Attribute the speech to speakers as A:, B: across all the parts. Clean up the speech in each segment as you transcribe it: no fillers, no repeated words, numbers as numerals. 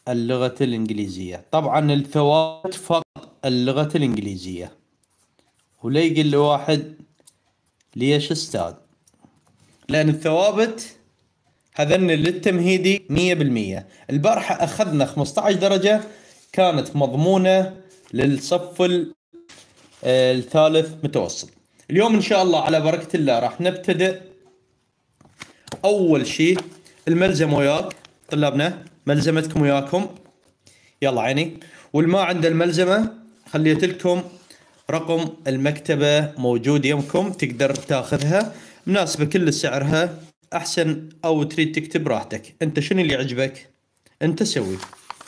A: اللغة الإنجليزية. طبعا الثوابت فقط اللغة الإنجليزية. ولا يقول لي واحد ليش أستاذ؟ لأن الثوابت هذن للتمهيدي 100%. البارحة أخذنا 15 درجة كانت مضمونة للصف الثالث متوسط. اليوم إن شاء الله على بركة الله راح نبتدئ. أول شيء الملزم وياك طلابنا، ملزمتكم وياكم، يلا عيني. والما عند الملزمة خليت لكم رقم المكتبة موجود يمكم، تقدر تاخذها مناسبة كل سعرها أحسن، أو تريد تكتب براحتك أنت شنو اللي يعجبك أنت سوي.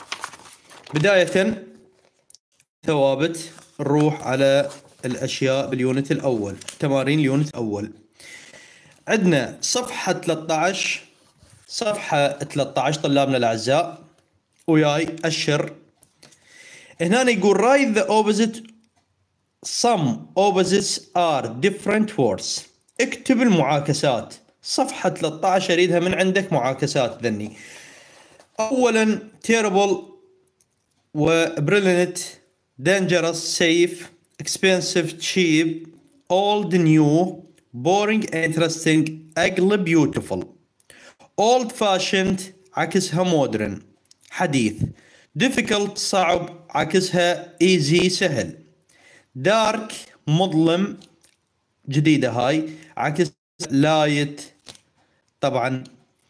A: بداية ثوابت، نروح على الأشياء باليونت الأول، تمارين اليونت الأول. عندنا صفحة 13، صفحة 13 طلابنا الأعزاء وياي أشر. هنا يقول write the opposite. some opposites are different words. اكتب المعاكسات. صفحة 13 اريدها من عندك معاكسات ذني. اولا terrible و brilliant، dangerous safe، expensive cheap، old new، boring interesting، ugly beautiful. old fashioned عكسها modern حديث. difficult صعب عكسها easy سهل. دارك مظلم جديدة هاي عكس لايت طبعا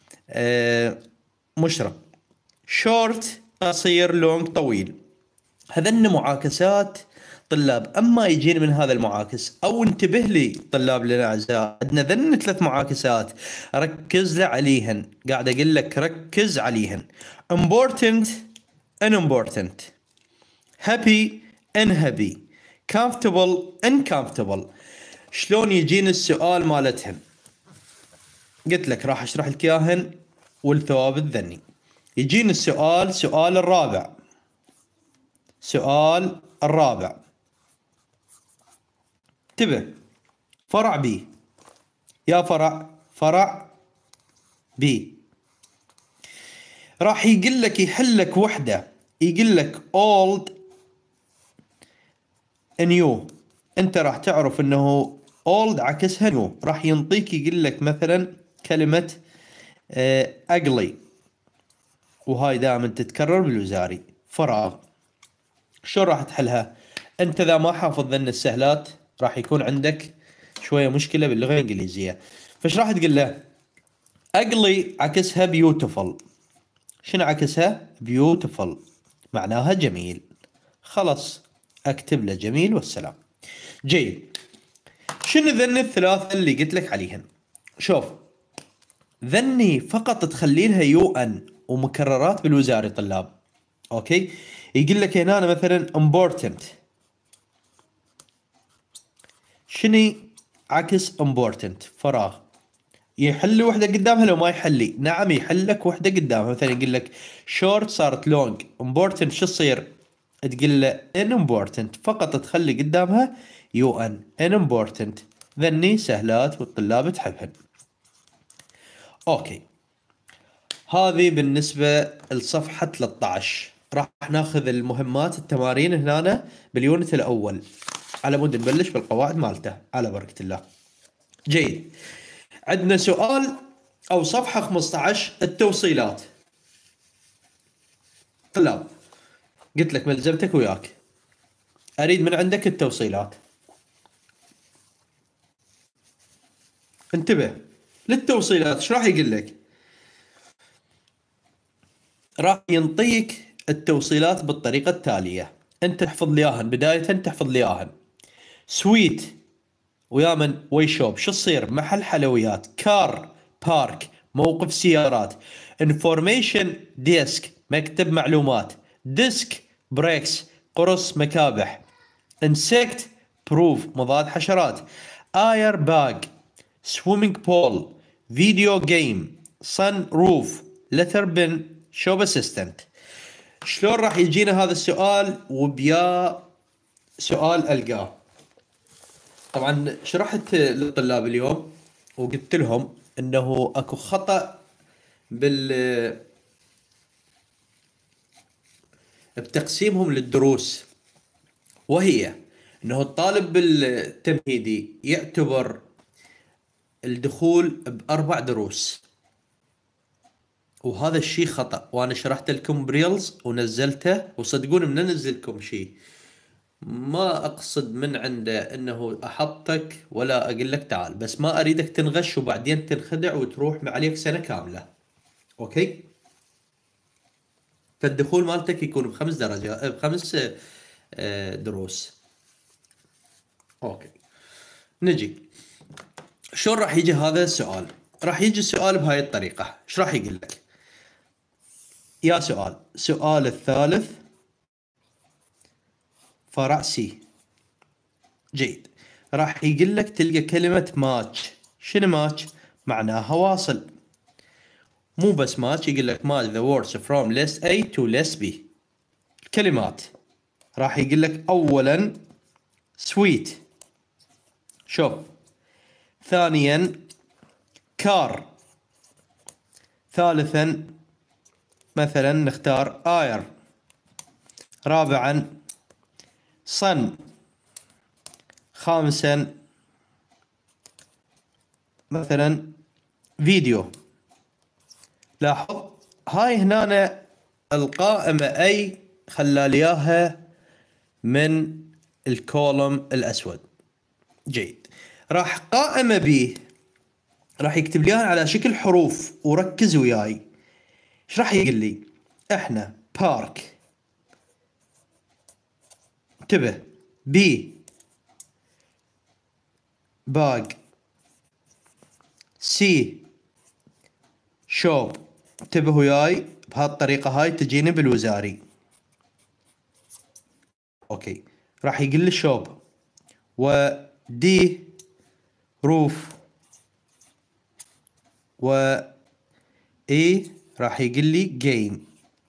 A: مشرق. شورت قصير، لونج طويل. هذن معاكسات طلاب. اما يجين من هذا المعاكس او انتبه لي طلاب لنا اعزاء، عندنا ذن 3 معاكسات ركز عليهن، قاعد اقول لك ركز عليهن. important unimportant، happy unhappy، comfortable uncomfortable. شلون يجين السؤال مالتهم؟ قلت لك راح اشرح لك اياهن والثوابت ذني. يجين السؤال، سؤال الرابع، سؤال الرابع انتبه، فرع بي يا فرع بي. راح يقول لك يحل لك وحده، يقول لك old new. انت راح تعرف انه old عكسها new. راح ينطيك يقول لك مثلا كلمة ugly، وهاي دائما تتكرر بالوزاري. فراغ. شلون راح تحلها؟ انت اذا ما حافظ ذن السهلات راح يكون عندك شوية مشكلة باللغة الانجليزية. فايش راح تقول له؟ ugly عكسها beautiful. شنو عكسها؟ beautiful معناها جميل. خلاص اكتب له جميل والسلام. جيد. شنو ذن الثلاثة اللي قلت لك عليهن؟ شوف ذني فقط تخلي لها يو ان ومكررات بالوزاري طلاب. اوكي. يقول لك هنا مثلا important. شنو عكس important؟ فراغ. يحل وحده قدامها لو ما يحلي؟ نعم يحل لك وحده قدامها. مثلا يقول لك short صارت long، important شو تصير؟ تقول له unimportant، فقط تخلي قدامها يو ان unimportant. ذني سهلات والطلاب تحبهن. اوكي. هذه بالنسبة لصفحة 13. راح ناخذ المهمات التمارين هنا باليونت الأول على مود نبلش بالقواعد مالته على بركة الله. جيد. عندنا سؤال أو صفحة 15 التوصيلات. طلاب قلت لك ملزمتك وياك، أريد من عندك التوصيلات. انتبه للتوصيلات. ايش راح يقول لك؟ راح ينطيك التوصيلات بالطريقة التالية. انت تحفظ لي اياهن. بداية تحفظ لي اياهن. سويت ويا من ويشوب شو تصير؟ محل حلويات. كار بارك موقف سيارات. انفورميشن ديسك مكتب معلومات. ديسك بريكس قرص مكابح. انسكت بروف مضاد حشرات. اير باج سويمينج بول فيديو جيم صن روف لتر بن شوب اسيستنت. شلون راح يجينا هذا السؤال؟ وبيا سؤال القاه. طبعا شرحت للطلاب اليوم وقلت لهم انه اكو خطأ بتقسيمهم للدروس، وهي انه الطالب التمهيدي يعتبر الدخول باربع دروس، وهذا الشيء خطأ، وانا شرحت لكم بريلز ونزلته، وصدقوني من انزلكم شيء ما اقصد من عنده انه احطك ولا اقول لك تعال، بس ما اريدك تنغش وبعدين تنخدع وتروح عليك سنة كاملة. اوكي، فالدخول مالتك يكون بخمس درجات، بخمس دروس. اوكي، نجي شلون راح يجي هذا السؤال. راح يجي السؤال بهاي الطريقة. ايش راح يقول لك؟ يا سؤال الثالث فرع سي. جيد. راح يقول لك تلقى كلمة ماتش. شنو ماتش؟ معناها واصل. مو بس ماتش، يقول لك match the words from list A to list B. الكلمات راح يقول لك اولا sweet، شوف. ثانيا كار. ثالثا مثلا نختار اير. رابعا صن. خامسا مثلا فيديو. لاحظ هاي هنا القائمة اي خلالياها من الكولوم الاسود. جيد. راح قائمة بي راح يكتب لي على شكل حروف، وركز وياي. ايش راح يقول لي؟ احنا بارك، انتبه، بي باج، سي شوب. انتبه وياي، بهالطريقة هاي تجيني بالوزاري. اوكي، راح يقول لي شوب، ودي روف، و اي راح يقول لي جيم.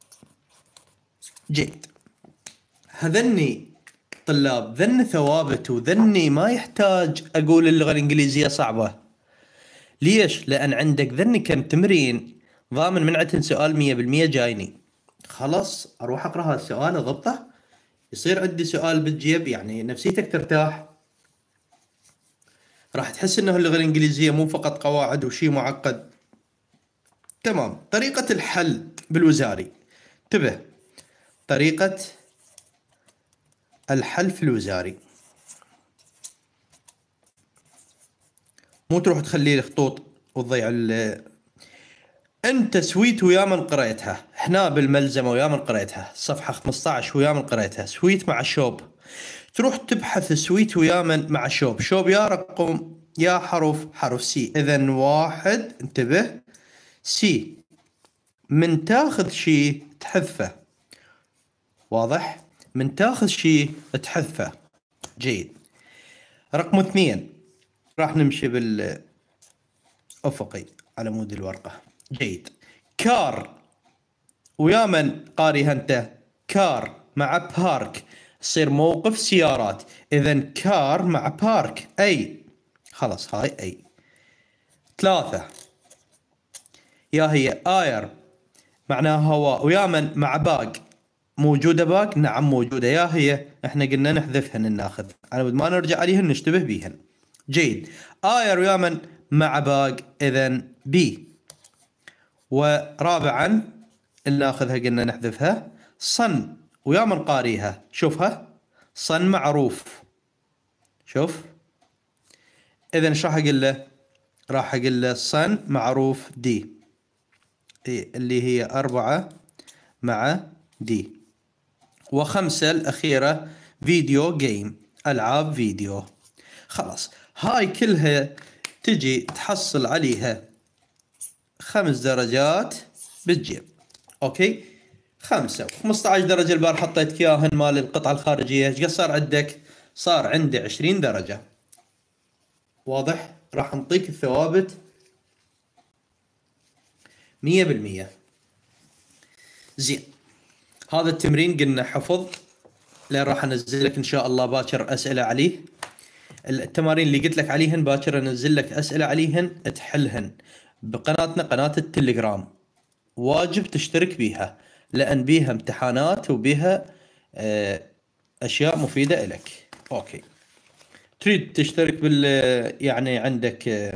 A: جيد. هذني طلاب، ذن ثوابت، وذني ما يحتاج اقول اللغة الانجليزية صعبة. ليش؟ لان عندك ذني كم تمرين ضامن من عندهم سؤال 100% جايني. خلاص اروح اقرا هذا السؤال اضبطه، يصير عندي سؤال بالجيب، يعني نفسيتك ترتاح. راح تحس انه اللغة الانجليزية مو فقط قواعد وشي معقد. تمام. طريقة الحل بالوزاري. انتبه، طريقة الحل في الوزاري، مو تروح تخلي لي خطوط وتضيع انت سويت ويا من قريتها. هنا بالملزمة ويا من قريتها، صفحة 15 ويا من قريتها، سويت مع شوب. تروح تبحث سويت ويا من مع شوب. شوب يا رقم يا حرف سي. اذا واحد، انتبه، سي. من تاخذ شي تحذفه. واضح؟ من تاخذ شي تحذفه. جيد. رقم 2 راح نمشي بالأفقي على مود الورقة. جيد. كار ويا من قاريها انت؟ كار مع بارك تصير موقف سيارات. اذا كار مع بارك اي. خلاص هاي اي. 3 يا هي اير معناها هواء، ويا من مع باق. موجودة باق؟ نعم موجودة. يا هي احنا قلنا نحذفهن ناخذ على مود ما نرجع عليهن نشتبه بيهن. جيد. اير ويا من مع باق، اذا بي. ورابعا اللي ناخذها قلنا نحذفها صن ويا من قاريها. شوفها صن معروف. شوف. اذا ايش راح اقول له؟ راح اقول له صن معروف دي، اللي هي 4 مع دي. و5 الأخيرة فيديو جيم، ألعاب فيديو. خلاص هاي كلها تجي تحصل عليها 5 درجات بالجيب. اوكي، 5 و15 درجة البار حطيت اياهن مال القطعة الخارجية. ايش قد صار عندك؟ صار عندي 20 درجة. واضح؟ راح نعطيك الثوابت 100%. زين. هذا التمرين قلنا حفظ، لين راح انزل لك ان شاء الله باكر اسئله عليه. التمارين اللي قلت لك عليهن باكر انزل لك اسئله عليهن تحلهن بقناتنا، قناه التليجرام. واجب تشترك بيها. لأن بيها امتحانات وبيها أشياء مفيدة إلك. أوكي، تريد تشترك يعني عندك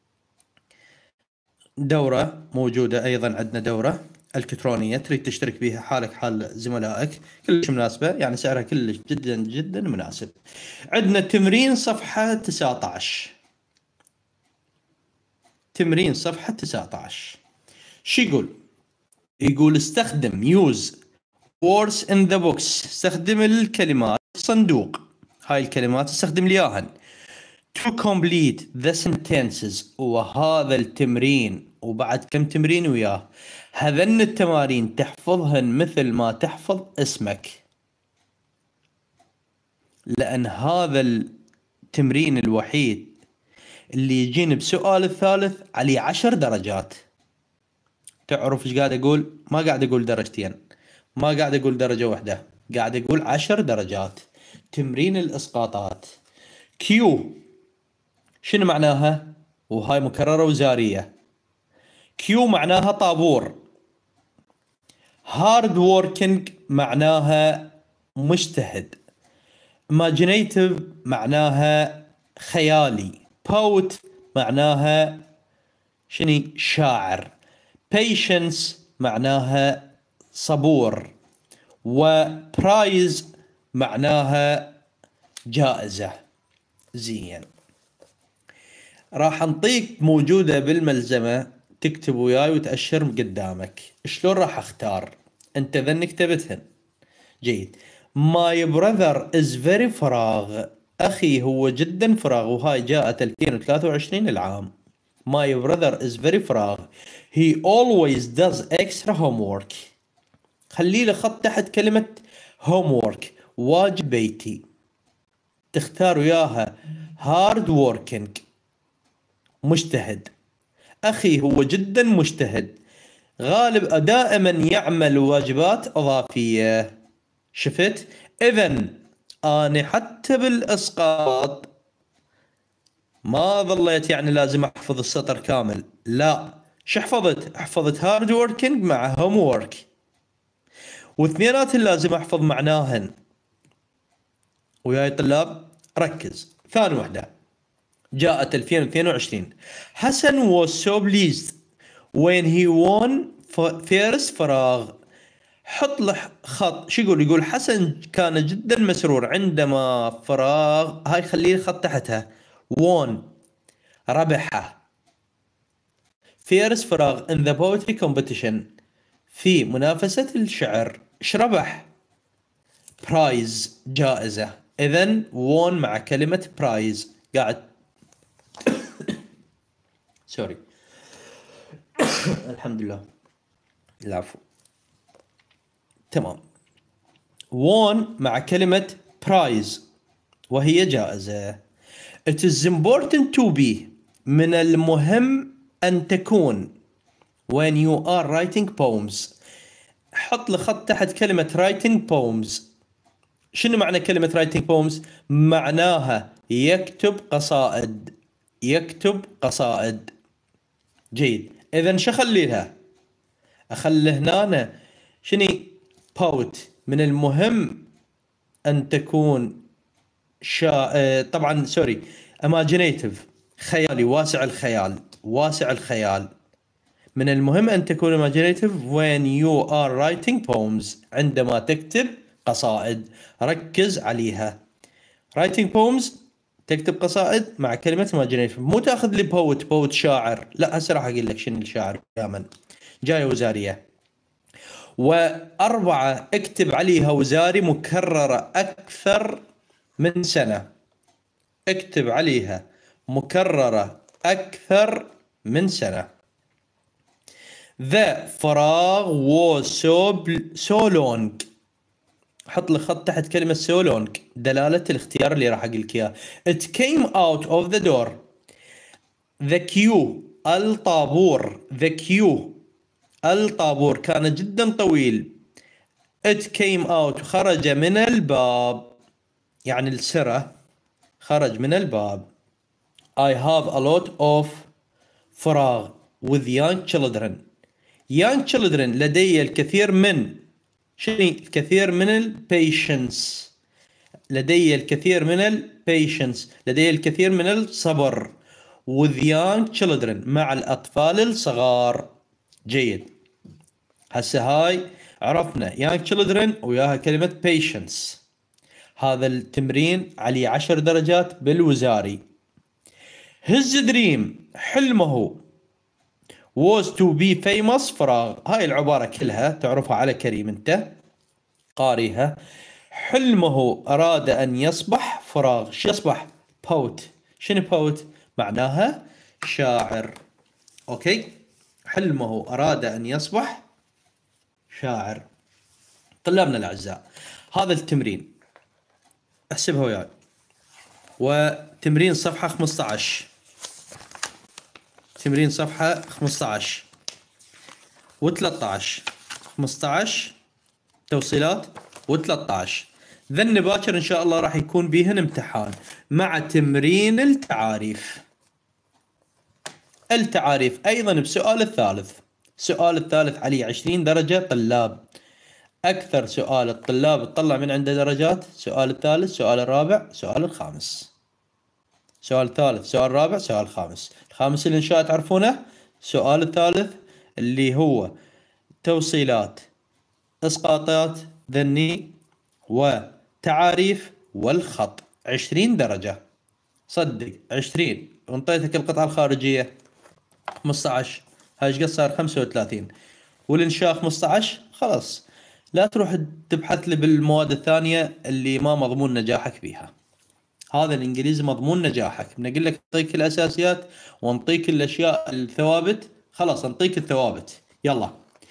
A: دورة موجودة أيضا، عندنا دورة إلكترونية تريد تشترك بها حالك حال زملائك، كلش مناسبة، يعني سعرها كلش جدا جدا مناسب. عندنا تمرين صفحة 19. تمرين صفحة 19 شو يقول؟ يقول استخدم use words in the box، استخدم الكلمات صندوق، هاي الكلمات استخدم لي اياهن to complete the sentences. وهذا التمرين وبعد كم تمرين وياه، هذن التمارين تحفظهن مثل ما تحفظ اسمك، لأن هذا التمرين الوحيد اللي يجيني بسؤال الثالث عليه 10 درجات. تعرف ايش قاعد اقول؟ ما قاعد اقول درجتين، ما قاعد اقول درجة واحدة، قاعد اقول 10 درجات. تمرين الاسقاطات. كيو شنو معناها؟ وهاي مكررة وزارية. كيو معناها طابور. هارد ووركينج معناها مجتهد. imaginative معناها خيالي. poet معناها شني؟ شاعر. patience معناها صبور. وبرايز معناها جائزة. زين، راح نطيك موجودة بالملزمة، تكتب وياي وتأشر قدامك. شلون راح اختار؟ انت ذنك كتبتهن. جيد. My brother is very فراغ، أخي هو جدا فراغ، وهاي جاءت 2023 العام. My brother is very فراغ. He always does extra homework. خلي له خط تحت كلمة homework، واجب بيتي. تختار وياها hard working، مجتهد. أخي هو جدا مجتهد، غالب دائما يعمل واجبات إضافية. شفت؟ إذن أنا حتى بالإسقاط ما ظليت يعني لازم أحفظ السطر كامل، لا. شو حفظت؟ حفظت هارد ووركينج مع هوم وورك، واثنينات لازم أحفظ معناهن. وياي طلاب ركز. ثاني وحدة جاءت 2022. حسن was so pleased when he won first فراغ. حط له خط. شو يقول؟ يقول حسن كان جدا مسرور عندما فراغ، هاي خليه خط تحتها won، ربحه. first فراغ in the poetry competition، في منافسة الشعر. ايش ربح؟ prize، جائزة. اذن won مع كلمة prize قاعد سوري الحمد لله، العفو. تمام. won مع كلمة prize وهي جائزة. It is important to be، من المهم أن تكون when you are writing poems. حط لي خط تحت كلمة writing poems. شنو معنى كلمة writing poems؟ معناها يكتب قصائد. يكتب قصائد. جيد. إذن شو أخلي لها؟ أخلي هنا شني؟ poet، من المهم أن تكون طبعا سوري imaginative، خيالي، واسع الخيال. واسع الخيال. من المهم أن تكون imaginative when you are writing poems، عندما تكتب قصائد. ركز عليها. writing poems تكتب قصائد مع كلمة imaginative. مو تاخذ لي poet شاعر، لا. هسه راح أقول لك شنو الشاعر كامل. جاية وزارية. وأربعة اكتب عليها وزاري مكررة أكثر من سنة. اكتب عليها مكررة أكثر من سنة. The فراغ was so long. حط لي خط تحت كلمة so long، دلالة الاختيار اللي راح أقول لك إياه. It came out of the door. The queue، الطابور. The queue، الطابور كان جدا طويل. It came out، خرج من الباب، يعني السرة، خرج من الباب. I have a lot of فراغ with young children. young children لدي الكثير من شنو الكثير من البيشنس، لدي الكثير من البيشنس، لدي الكثير من الصبر. with young children، مع الأطفال الصغار. جيد. هسه هاي عرفنا young children وياها كلمة patience. هذا التمرين عليه 10 درجات بالوزاري. his dream، حلمه was to be famous، فراغ. هاي العبارة كلها تعرفها على كريم انت قاريها. حلمه أراد أن يصبح فراغ. شو يصبح؟ بوت. شنو بوت؟ معناها شاعر. أوكي. حلمه أراد أن يصبح شاعر. طلابنا الأعزاء، هذا التمرين احسبها وياي. وتمرين صفحة 15، تمرين صفحة 15 و13. 15 توصيلات و13. ذن باكر ان شاء الله راح يكون بيهن امتحان مع تمرين التعاريف. التعاريف ايضا بسؤال الثالث. سؤال الثالث عليه 20 درجة طلاب. اكثر سؤال الطلاب تطلع من عنده درجات سؤال الثالث، سؤال الرابع، سؤال الخامس. سؤال الثالث، سؤال الرابع، سؤال الخامس. الخامس اللي ان شاء الله تعرفونه. سؤال الثالث اللي هو توصيلات، اسقاطات، ذني، وتعاريف، والخط. 20 درجة. صدق 20. وانطيتك القطعة الخارجية 15. هاي ايش قد صار؟ 35. والانشاء 15. خلاص لا تروح تبحث لي بالمواد الثانية اللي ما مضمون نجاحك بيها. هذا الانجليزي مضمون نجاحك. بنقول لك نعطيك الاساسيات ونعطيك الاشياء الثوابت. خلاص نعطيك الثوابت. يلا.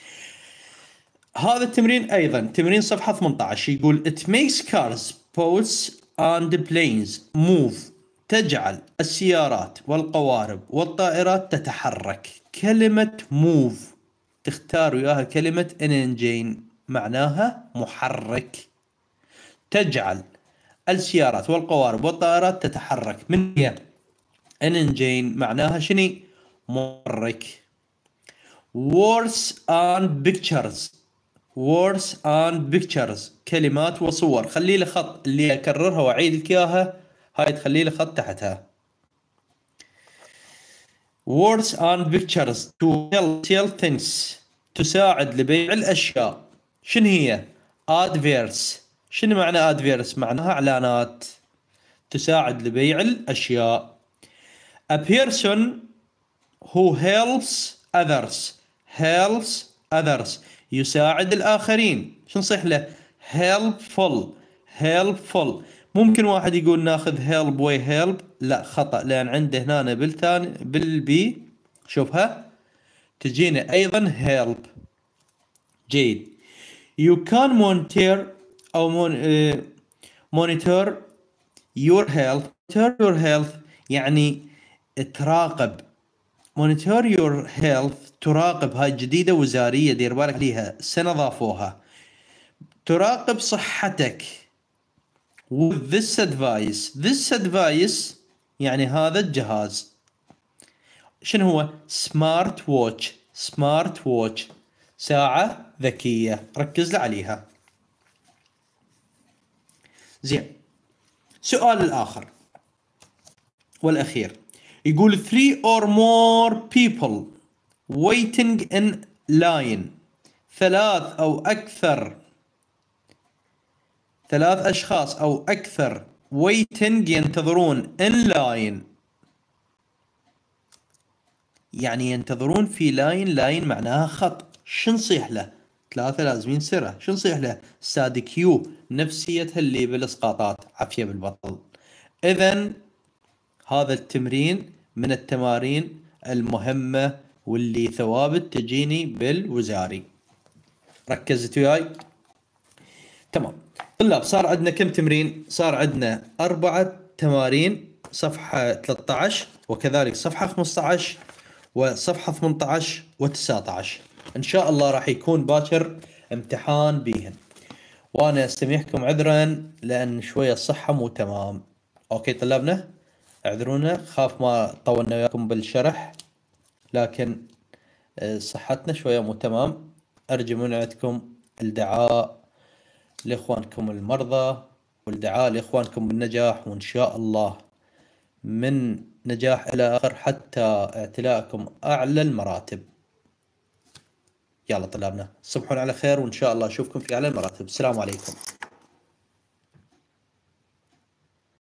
A: هذا التمرين ايضا تمرين صفحة 18 يقول it makes cars, boats and planes move. تجعل السيارات والقوارب والطائرات تتحرك. كلمة move تختار وياها كلمة engine، معناها محرك. تجعل السيارات والقوارب والطائرات تتحرك. من هي engine؟ معناها شني؟ محرك. words and pictures. words and pictures كلمات وصور. خلي لي خط اللي اكررها واعيد لك اياها، هاي تخلي لي خط تحتها. words and pictures to sell things، تساعد لبيع الاشياء. شنو هي؟ adverts. شنو معنى adverts؟ معناها اعلانات تساعد لبيع الاشياء. a person who helps others. helps others يساعد الآخرين. شو نصيح له؟ helpful. helpful. ممكن واحد يقول ناخذ help و help، لا خطأ، لأن عنده هنا بالثاني بالبي شوفها تجينا أيضا help. جيد. you can monitor أو monitor your health. monitor your health يعني تراقب. monitor your health تراقب. هاي جديدة وزارية، دير بالك ليها سنة ضافوها. تراقب صحتك. with this advice. this advice يعني هذا الجهاز. شنو هو؟ smart watch. smart watch ساعة ذكية. ركز لي عليها. زين. سؤال الآخر والأخير يقول 3 or more people waiting in line. ثلاث أشخاص أو أكثر waiting ينتظرون in line يعني ينتظرون في لاين معناها خط. شو نصيح له؟ ثلاثة لازمين سرة. شو نصيح له؟ استاذ كيو نفسيتها اللي بالإسقاطات عافية بالبطل. إذن هذا التمرين من التمارين المهمة واللي ثوابت تجيني بالوزاري. ركزت وياي؟ تمام. طلاب صار عندنا كم تمرين؟ صار عندنا 4 تمارين. صفحة 13 وكذلك صفحة 15 وصفحة 18 و19. ان شاء الله راح يكون باكر امتحان بيهن، وانا استميحكم عذرا لان شوية الصحة مو تمام. اوكي طلابنا اعذرونا، خاف ما طولنا وياكم بالشرح، لكن صحتنا شوية مو تمام. ارجو من عندكم الدعاء لإخوانكم المرضى، والدعاء لإخوانكم بالنجاح، وإن شاء الله من نجاح إلى آخر حتى اعتلائكم أعلى المراتب. يلا طلابنا، تصبحون على خير، وإن شاء الله أشوفكم في أعلى المراتب. السلام عليكم.